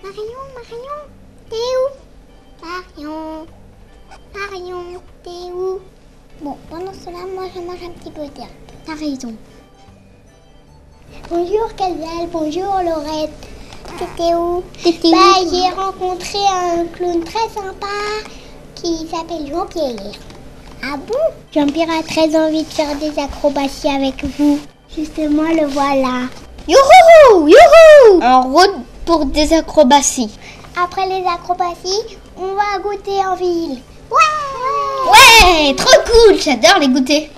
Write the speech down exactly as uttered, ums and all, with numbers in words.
Marion, Marion, t'es où? Marion, Marion, t'es où? Bon, pendant cela, moi je mange un petit peu de théâtre. T'as raison. Bonjour Casal, bonjour Laurette. T'étais où? T'étais bah, où? J'ai rencontré un clown très sympa qui s'appelle Jean-Pierre. Ah bon? Jean-Pierre a très envie de faire des acrobaties avec vous. Justement, le voilà. Youhou! Youhou! En route pour des acrobaties. Après les acrobaties, on va goûter en ville. Ouais! Ouais! Trop cool! J'adore les goûter.